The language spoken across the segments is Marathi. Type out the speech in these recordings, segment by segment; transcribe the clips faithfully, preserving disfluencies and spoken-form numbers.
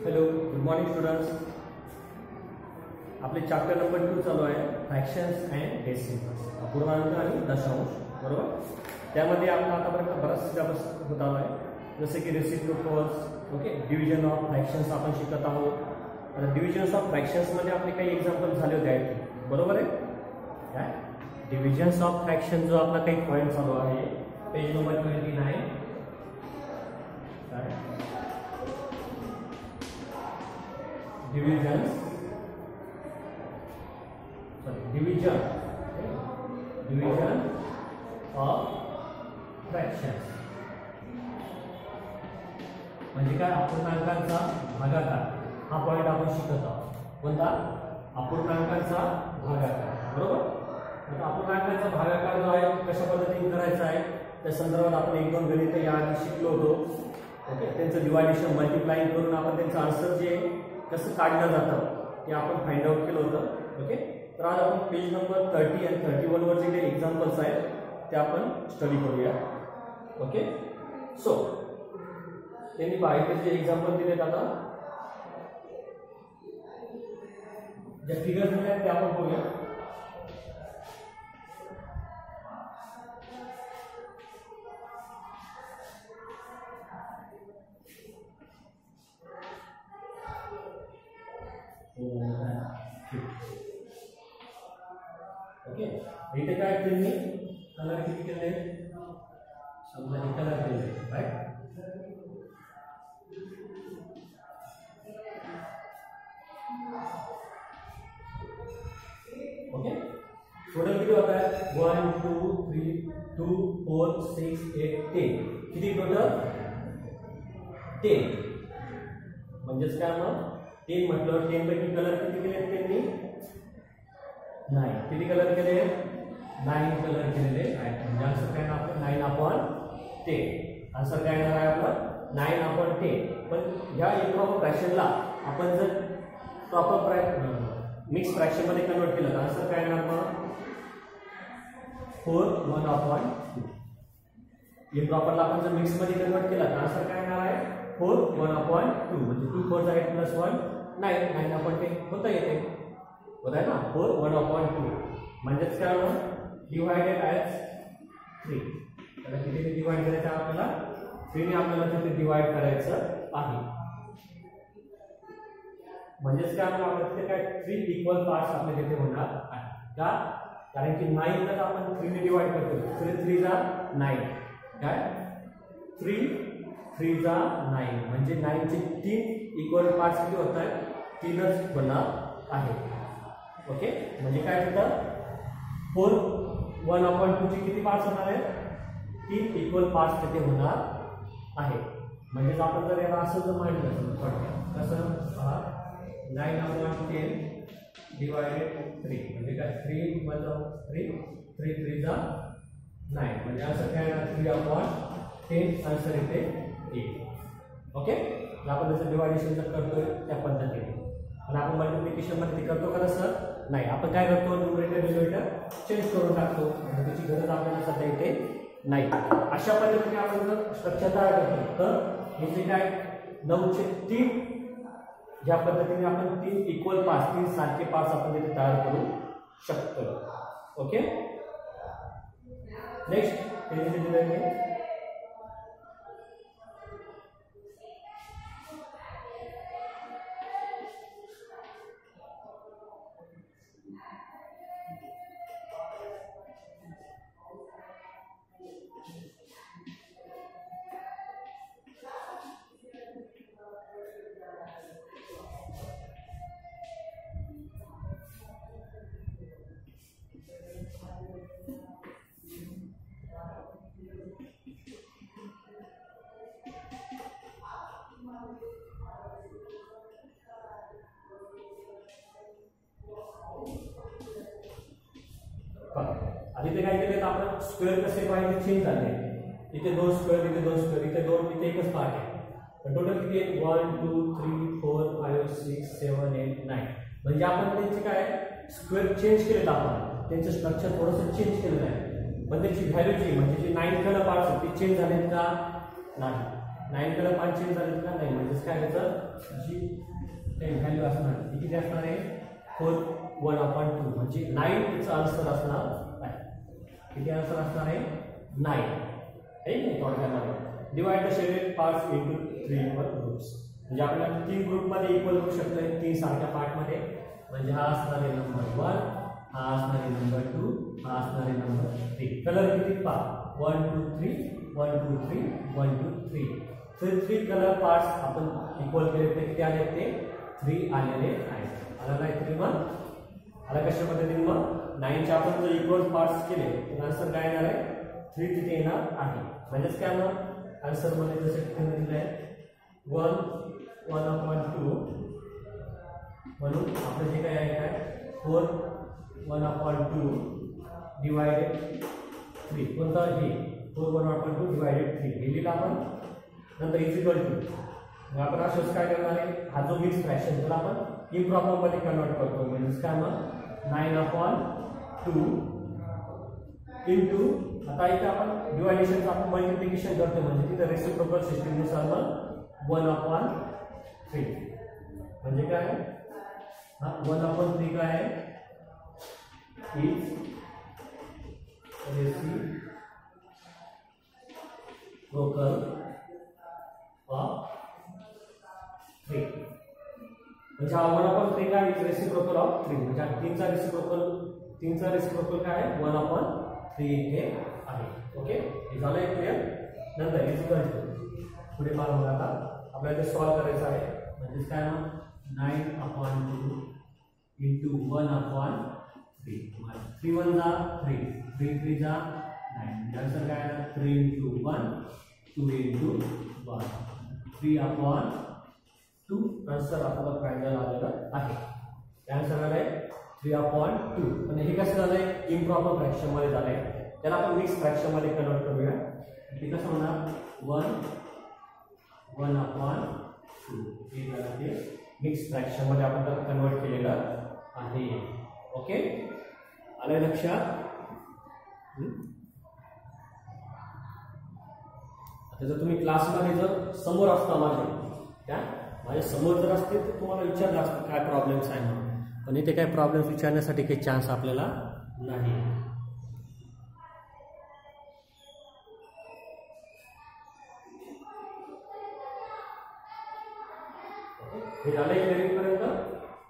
Hello, good morning students. आपले चॅप्टर नंबर टू चालू आहे, फ्रॅक्शन्स अँड डेसिमल्स, अपूर्णांक आणि दशांश. बरोबर. त्यामध्ये आपण आतापर्यंत बराच सिलेबस होत आला आहे, जसे की reciprocals, okay, division of fractions आपण शिकत आहोत. आता डिव्हिजन्स ऑफ फ्रॅक्शन्समध्ये आपले काही एक्झाम्पल झाले होते आहेत, बरोबर आहे. काय डिव्हिजन्स ऑफ फ्रॅक्शन जो आपला काही पॉईंट चालू आहे, पेज नंबर ट्वेंटी नाईन. काय divisions sorry division division of fractions म्हणजे काय, अपूर्णांकांचा भागाकार. हा पॉइंट आपण शिकत आहोत. कोणता? अपूर्णांकांचा भागाकार. बरोबर. आता अपूर्णांकांचा भागाकार जो आहे कशा पद्धतीने करायचा आहे त्या संदर्भात आपण एक दोन गणित याआधी शिकलो होतो. ओके, त्यांचं डिवायडेशन मल्टिप्लाइंग करून आपण त्यांचं आन्सर जे कसं काढलं जातं ते आपण फाइंड आउट केलं होतं. ओके, तर आज आपण पेज नंबर थर्टी आणि थर्टी वन वर जे काही एक्झाम्पल्स आहेत ते आपण स्टडी करूया. ओके, सो त्यांनी बाहेर जे एक्झाम्पल दिलेत, आता ज्या फिगर्स दिले आहेत ते आपण बघूया. ओके, इथे काय त्यांनी कलर किती केले, समजा हे कलर केले, राईट. ओके, टोटल किती होता है, one two three two four six eight ten. किती टोटल? टेन. म्हणजेच काय, मग टेन म्हटलं, टेन पैकी कलर किती केले त्यांनी? नाइन. किती कलर केले? नाइन कलर केलेले आहेत. म्हणजे आन्सर काय येणार आपलं? Nine upon ten. आन्सर काय येणार आहे आपलं? Nine upon ten. पण या इम्प्रॉपर फ्रॅक्शनला आपण जर प्रॉपर मिक्स फ्रॅक्शन मध्ये कन्वर्ट केलं तर आन्सर काय येणार मग? Four one upon two. इम्प्रॉपरला आपण जर मिक्स मध्ये कन्वर्ट केलं तर आन्सर काय येणार आहे? Four one upon two. म्हणजे टू फोर जा eight plus one nine. Nine upon ten होता येते, होता है ना. फोर वन अपॉन टू म्हणजेच काय होणार? Divided as three. त्याला किती डिवाइड करायचं आपल्याला? थ्रीने आपल्याला तिथे डिवाइड करायचं आहे. म्हणजेच काय होणार आपल्याला तिथे काय, थ्री इक्वल पार्ट्स आपल्या तिथे होणार आहे. का? कारण की नाइन जर आपण थ्रीने डिवाइड करतो, थ्री थ्री जा नाइन. काय? थ्री थ्री जा नाइन. म्हणजे नाइनचे तीन इक्वल पार्ट्स किती होत आहेत? तीनच होणार आहे. ओके, म्हणजे काय होतं? फोर वन अपॉइंट टू ची किती पार्ट्स होणार आहेत? तीन इक्वल पार्ट्स तिथे होणार आहे. म्हणजेच आपण जर याला असं जर मांडलं कसं, nine upon ten divided three म्हणजे काय, three one three three three जा नाइन. म्हणजे असं काय येणार? Three upon ten. आन्सर इथे येईल. ओके, आपण त्याचं डिवायडेशन जर करतोय त्या पद्धतीने, आणि आपण मल्टिप्लिकेशन मध्ये ते करतो का सर? नाही. आपण काय करतो? न्यूमरेटर डिनोमिनेटर चेंज करून टाकतो. त्याची गरज आपल्याला सध्या इथे नाही. अशा पद्धतीने आपण जर स्ट्रक्चर तयार करतो तर हे जे काय नऊचे तीन, ज्या पद्धतीने आपण तीन इक्वल पार्ट्स, तीन सारखे पार्ट्स आपण इथे तयार करू शकतो. ओके, नेक्स्ट दिलेले इथे काय केले, आपण स्क्वेअर कसे पाहिजे चेंज झाले. इथे दोन स्क्वेअर, इथे दोन स्क्वेअर, इथे दोन, इथे एकच पार्ट आहे. टोटल किती आहे? One two three four five six seven eight nine. म्हणजे आपण त्यांचे काय स्क्वेअर चेंज केलेत, आपण त्यांचं स्ट्रक्चर थोडंसं चेंज केलेलं आहे. पण त्याची व्हॅल्यू जी म्हणजे जे नाइन कलर पार्ट्स ती चेंज झालेत का? नाही. नाईन कडे पाच चेंज झाले का नाही, म्हणजेच काय त्याचं जी काही व्हॅल्यू असणार ती किती असणार आहे, फोर वन अपॉन टू, म्हणजे नाईन तिचा आन्सर असणार आहे. किती आन्सर असणार आहे, नाईन. आहे की थोडक्यामध्ये divide the shaded parts into three equal groups, म्हणजे आपल्याला तीन ग्रुपमध्ये इक्वल करू शकतो तीन सारख्या पार्टमध्ये. म्हणजे हा असणार आहे नंबर वन, हा असणार आहे नंबर टू, हा असणार आहे नंबर थ्री. कलर किती पा one two three one two three one two three three three colour parts आपण इक्वल केले ते किती आले, ते थ्री आलेले आहेत. आला नाही थ्री वन आला कशा पद्धतीने मग नाईनचे आपण जर इक्वल पार्ट्स केले तर आन्सर काय येणार आहे, थ्री तिथे येणार आहे. म्हणजेच काय मग आन्सर मध्ये जसं तिथे दिलं आहे वन वन अपॉन टू, म्हणून आपलं जे काय आहे काय four one upon two divided three, कोणता हे four one upon two divided three हे लिहिलं आपण. नंतर इज इक्वल टू आपण असंच काय करणार आहे, हा जो मिक्स फ्रॅक्शन त्याला आपण इम्प्रॉपर मध्ये कन्वर्ट करतो. म्हणजेच काय मग नाईन अपॉन टू इंटू, आता इथे आपण डिवायडेशनचं आपण मल्टिप्लिकेशन करतो, म्हणजे तिथे रेसिप्रोकल सिस्टीमनुसार मग वन अपॉन थ्री, म्हणजे काय हा वन अपॉन थ्री काय आहे, इज रेसिप्रोकल ऑफ थ्री. म्हणजे हा वन अपॉन थ्री काय इज रेसिप्रोकल ऑफ थ्री, म्हणजे तीनचा रेसिप्रोकल तीनचा रेसिप्रोकल काय आहे वन अपॉन थ्री इथे आहे. ओके, हे झालंय क्लिअर. नंतर इज इक्वल टू पुढे मला बघा आता आपल्याला ते सॉल्व करायचं आहे. म्हणजे काय मग nine upon two into one upon three, three one जा थ्री, थ्री थ्री जा नाईन, आन्सर काय आहे three into one two into one, three upon two. Answer आपल्याला फायनल आलेलं आहे. आन्सर आलाय थ्री अपॉन टू. आणि हे कसं झालंय इम्प्रॉपर फ्रॅक्शन मध्ये झालंय, त्याला आपण मिक्स फ्रॅक्शन मध्ये कन्वर्ट करूया. ते कसं होणार वन वन अपॉन टू, हे झालं ते मिक्स फ्रॅक्शन मध्ये आपण त्याला कन्वर्ट केलेलं आहे. ओके, आलंय लक्षात. आता जर तुम्ही क्लासमध्ये जर समोर असता माझ्या त्या माझ्या समोर जर असते तर तुम्हाला विचारलं असतं काय प्रॉब्लेम्स आहे म्हणून, पण इथे काय प्रॉब्लेम्स विचारण्यासाठी काही चान्स आपल्याला नाही. हे झालंय पर्यंत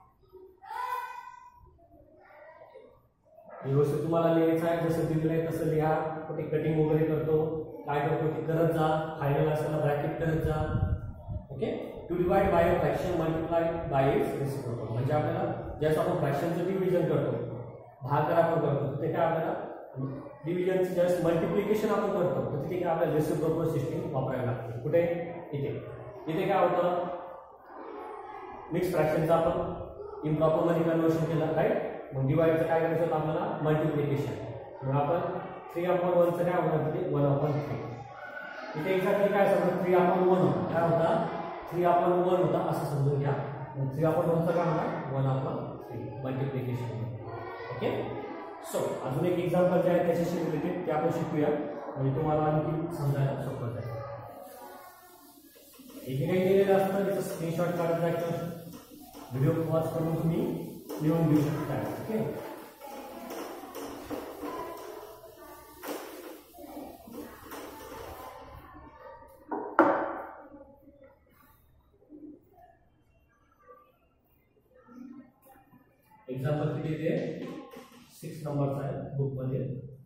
व्यवस्थित तुम्हाला लिहायचं आहे, जसं दिलेलं आहे तसं लिहा. कुठे कटिंग वगैरे करतो काय करतो ते करत जा, फायनल असताना ब्रॅकेट करत जा. Okay, to divide by a fraction multiply by its reciprocal, म्हणजे आपल्याला ज्यावेळेस आपण फ्रॅक्शनचं डिव्हिजन करतो, भागाकार आपण करतो, ते काय आपल्याला डिव्हिजनचं ज्यावेळेस मल्टिप्लिकेशन आपण करतो तर तिथे काय आपल्याला रेसिप्रोकल सिस्टीम वापरायला लागते. कुठे इथे इथे काय होतं मिक्स फ्रॅक्शनचं आपण इम्प्रॉपर मध्ये कन्वर्शन केलं राईट. मग डिवाइडचं काय करायचं होतं आपल्याला मल्टिप्लिकेशन, मग आपण थ्री अपॉन वनचं काय होणार तिथे वन अपॉन थ्री. इथे एक्झॅक्टली काय समजा थ्री अपॉन वन होता, काय होता थ्री अपॉन वन होता असं समजून घ्या. थ्री अपॉन वनचं काय होणार one upon three multiplication. Okay, so अजून एक एक्झाम्पल जे आहे त्याच्याशी रिलेटेड ते आपण शिकूया, म्हणजे तुम्हाला आणखी समजायला सोपं जाईल. इथे काही दिलेलं असतं त्याचं स्क्रीनशॉट काढत जायचं, व्हिडिओ पॉज करून तुम्ही लिहून घेऊ शकता. ओके, एग्जाम्पल किती ते सिक्स नंबरचा आहे बुक मध्ये.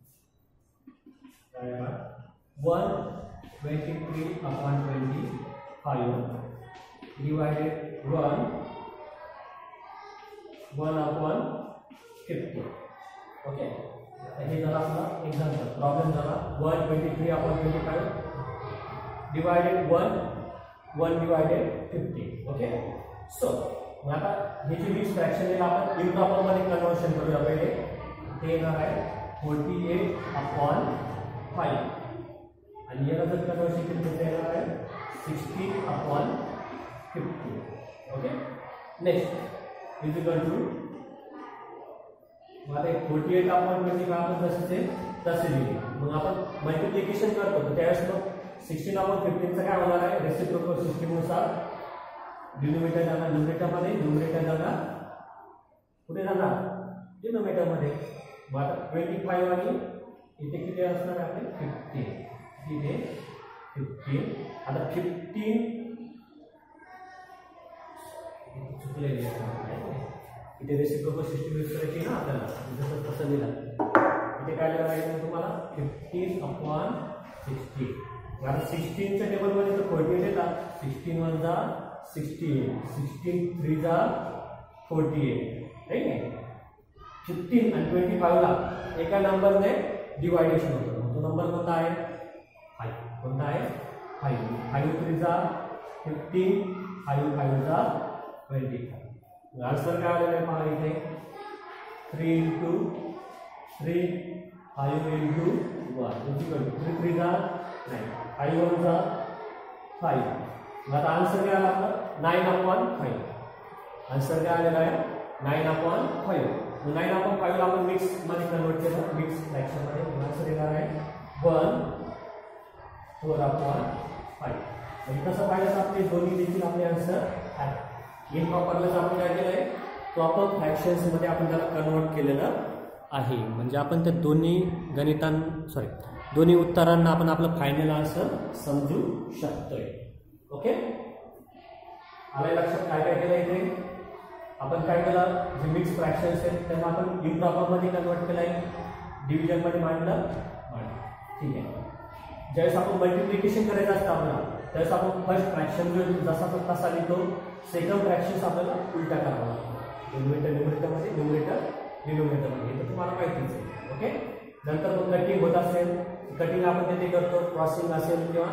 One twenty three upon twenty five divided one one upon fifty. Okay, हे झाला आपला एक्झाम्पल. प्रॉब्लेम झाला one twenty three upon twenty five divided one one divided fifty. Okay, so मग आता हे जे मिक्स फ्रॅक्शन आपण इम्प्रॉपर मध्ये कन्वर्शन करूया. पहिले ते येणार आहे फोर्टी एट अपॉन फाईव्ह आणि याला जर कन्वर्शन केलं तर येणार आहे sixty upon fifty. Okay, next is equal to मग आता forty eight upon twenty five आपण जसे तसे लिहिले. मग आपण मल्टिप्लिकेशन करतो तर त्यावेळेस मग सिक्स्टीन अपॉन फिफ्टीनचं काय होणार आहे रेसिप्रोकल सिस्टीमनुसार डिनोमिनेटर जाणार न्यूमरेटरमध्ये, न्यूमरेटर जाणार कुठे जाणार डिनोमिनेटरमध्ये. मग आता ट्वेंटी फाईव्ह आणि इथे किती असणार आहे आपले फिफ्टीन, इथे फिफ्टीन. आता फिफ्टीन चुकलेली आहे इथे रेसिप्रोकल सिस्टीम यूज करायची ना आपल्याला, जसं तसं लिहिलं इथे काय लिहायला आहे तुम्हाला फिफ्टीन अपॉन सिक्स्टीन. आता सिक्स्टीनच्या टेबलमध्ये तर फोर्टी एट येतात, सिक्स्टीन वन जा सिक्स्टीन, सिक्स्टीन थ्री जा फोर्टी एट ठीक आहे. फिफ्टीन आणि ट्वेंटी फाईव्हला एका नंबरने डिवायडेशन होतं, तो नंबर कोणता आहे फाईव्ह. कोणता आहे फाईव्ह. फाईव्ह थ्री जा फिफ्टीन, फाईव्ह फाईव्ह जा ट्वेंटी फाईव्ह. आन्सर काय आलेला आहे पहा इथे three into three five into one three three जा नाईन, फाईव्ह वन जा फाईव्ह. आता आन्सर काय आला आपला नाईन अपॉन फाईव्ह. आन्सर काय आलेला आहे nine upon five. Nine upon फाईव्हला आपण मिक्समध्ये कन्वर्ट केलं, मिक्स फ्रॅक्शनमध्ये. आन्सर येणार आहे वन फोर अपॉन फाईव्ह. म्हणजे कसं पाहिजे तर आपले दोन्ही देखील आपले आन्सर आहे. इम्प्रॉपरलाच आपण काय केलं आहे प्रॉपर फ्रॅक्शन्समध्ये आपण त्याला कन्वर्ट केलेलं आहे. म्हणजे आपण त्या दोन्ही गणितां सॉरी दोन्ही उत्तरांना आपण आपलं फायनल आन्सर समजू शकतोय. ओके आलं लक्षात काय काय केलं इथे आपण काय केलं जे मिक्स फ्रॅक्शन्स आहेत त्यांना आपण इम्प्रॉपरमध्ये कन्वर्ट केलं आहे, डिव्हिजनमध्ये मांडलं ठीक आहे. ज्यावेळेस आपण मल्टिप्लिकेशन करायचं असतं आपल्याला त्यावेळेस आपण फर्स्ट फ्रॅक्शन जो जसा तो तसा लिहितो, सेकंड फ्रॅक्शन्स आपल्याला उलटा करावा लागतो. न्यूमरेटर न्यूमरेटरमध्ये, न्यूमरेटर डिनोमिनेटरमध्ये, हे तर तुम्हाला माहितीच आहे. ओके नंतर मग कटिंग होत असेल, कटिंग आपण तिथे करतो, क्रॉसिंग असेल किंवा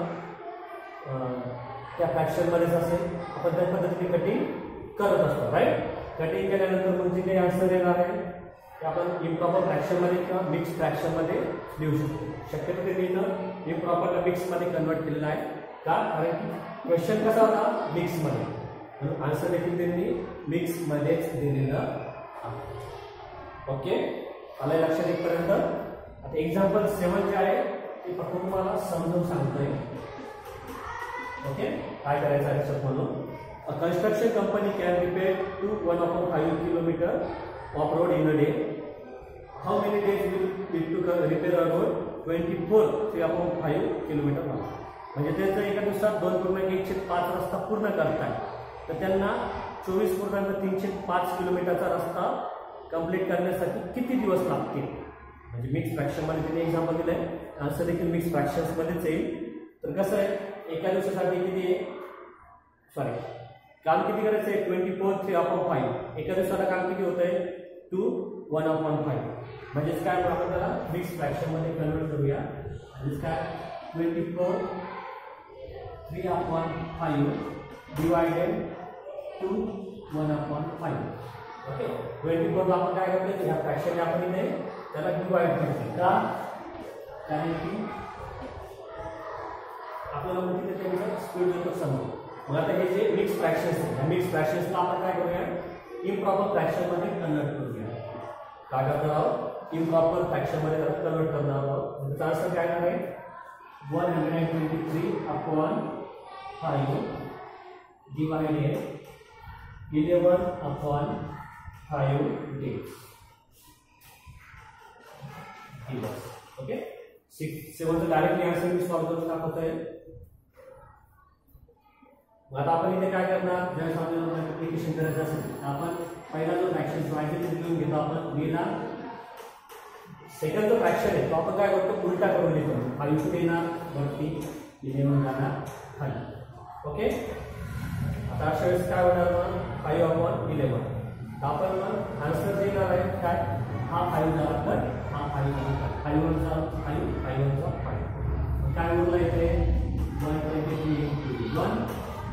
त्या फ्रॅक्शनमध्येच असेल आपण त्या पद्धतीने कटिंग करत असतो राईट. कटिंग केल्यानंतर मग जे काही आन्सर येणार आहे ते आपण इम्प्रॉपर फ्रॅक्शनमध्ये किंवा मिक्स फ्रॅक्शनमध्ये लिहू शकतो. शक्यतो ते मी इथं इम्प्रॉपरला मिक्समध्ये कन्वर्ट केलेलं आहे का कारण की क्वेश्चन कसा होता मिक्समध्ये, म्हणून आन्सर देखील त्यांनी मिक्समध्येच दिलेलं आहे. ओके आलं लक्षात येईपर्यंत. आता एक्झाम्पल सेवन जे आहे ते फक्त तुम्हाला समजून सांगतोय. ओके काय करायचं आहे लक्षात म्हणून a construction company can repair two one upon five kilometre of road in a day. How many days will need to repair a road twenty four three upon five kilometre long. म्हणजे ते जर एका दिवसात दोन पूर्णांक एकशे पाच रस्ता पूर्ण करताय तर त्यांना चोवीस पूर्णांक तीनशे पाच किलोमीटरचा रस्ता कंप्लीट करण्यासाठी किती दिवस लागतील. म्हणजे मिक्स फ्रॅक्शनमध्ये त्यांनी एक्झाम्पल दिलं आहे, आन्सर देखील मिक्स फ्रॅक्शन्समध्येच येईल. तर कसं आहे एका दिवसासाठी किती आहे सॉरी काम किती करायचं आहे twenty four three upon five. एका दिवसाला काम किती होत आहे टू वन अपॉन फाईव्ह. म्हणजेच काय आपण त्याला मिक्स फ्रॅक्शनमध्ये कन्वर्ट करूया. म्हणजेच काय twenty four three upon five divided two one upon five. Okay twenty फोरला आपण काय करतो ह्या फ्रॅक्शन आपण इथे त्याला डिवाइड करतो का कारण की आपल्याला माहिती आहे त्याचा स्पीड येतो समोर. मग आता हे जे मिक्स फ्रॅक्शन्स आहेत त्या मिक्स फ्रॅक्शन्सला आपण काय करूया इम्प्रॉपर फ्रॅक्शनमध्ये कन्वर्ट करूया. काय करणार आहोत इम्प्रॉपर फ्रॅक्शनमध्ये त्याला कन्वर्ट करणार आहोत. त्याचा आन्सर काय येणार आहे one hundred and twenty three upon five divided eleven upon five days. Okay six सेवनचं डायरेक्टली आन्सर मी सॉल्व्ह करून दाखवत आहे. आता आपण इथे काय करणार ज्यावेळेस आपल्याला मल्टिप्लिकेशन करायचं असेल आपण पहिला जो फ्रॅक्शन जो आहे ते लिहून घेतो आपण गेला. सेकंड जो फ्रॅक्शन आहे तो आपण काय करतो उलटा करून लिहितो. फाईव्ह कुठे येणार वरती इलेवन जाणार खाली. ओके आता अशा वेळेस काय होणार मग फाईव्ह अपॉन इलेवन. तर आपण मग आन्सर जे येणार आहे काय हा फाईव्ह झाला पण हा फाईव्ह झाला फाईव्ह वन जा फाईव्ह फाईव्ह वन जा फाईव्ह. काय बोलला इथे one twenty three into one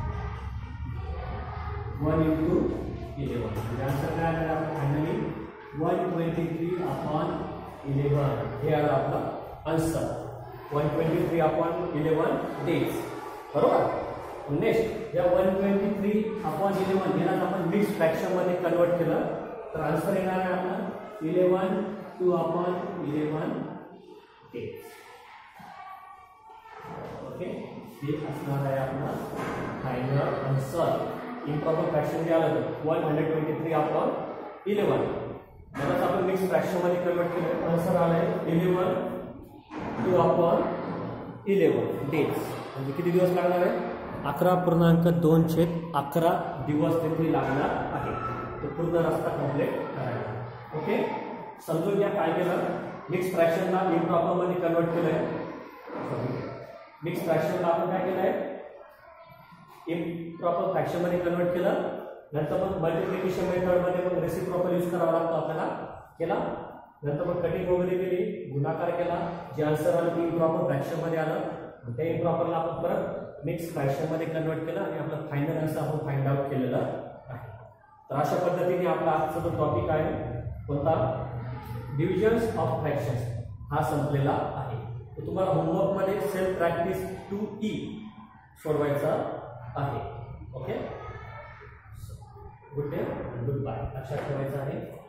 one into eleven. म्हणजे आन्सर काय आला finally one twenty three upon eleven हे आलं आपलं answer. One twenty three upon eleven days बरोबर. नेक्स्ट या one twenty three upon eleven याला आपण मिक्स फ्रॅक्शनमध्ये कन्वर्ट केलं तर आन्सर येणार आहे आपला eleven two upon eleven days. Okay, हे असणार आहे आपला फायनल आन्सर. इम्प्रॉपर फ्रॅक्शन जे आलं तर one hundred twenty three upon eleven. मग आपण मिक्स फ्रॅक्शन मध्ये कन्वर्ट केलं, आन्सर आलाय eleven two upon eleven days. म्हणजे किती दिवस लागणार आहे? अकरा पूर्णांक दोन छेद अकरा दिवस तिथे लागणार आहे. तो पूर्ण रस्ता कम्प्लीट करायचा. ओके, समजून घ्या काय केलं. मिक्स फ्रॅक्शनला इम्प्रॉपर मध्ये कन्वर्ट केलंय. मिक्स फ्रॅक्शनला आपण काय केलंय? इम्प्रॉपर फ्रॅक्शन मध्ये कन्वर्ट केलं. नंतर मग मल्टिप्लिकेशन मेथड मध्ये मग रेसिप्रोकल यूज करावा लागतो आपल्याला. केला. नंतर मग कटिंग वगैरे केली, गुणाकार केला, जे आन्सर आलं ते इम्प्रॉपर फ्रॅक्शन मध्ये आलं. त्या इम्प्रॉपरला आपण परत मिक्स फ्रॅक्शन मध्ये कन्वर्ट केलं आणि आपलं फायनल आन्सर आपण फाइंड आउट केलेलं आहे. तर अशा पद्धतीने आपला आजचा जो टॉपिक आहे कोणता? डिव्हिजन्स ऑफ फ्रॅक्शन्स हा संपलेला आहे. तर तुम्हाला होमवर्क मध्ये सेल्फ प्रॅक्टिस टू ई सोडवायचा आहे. Okay, good day, goodbye. लक्षात ठेवायचं आहे.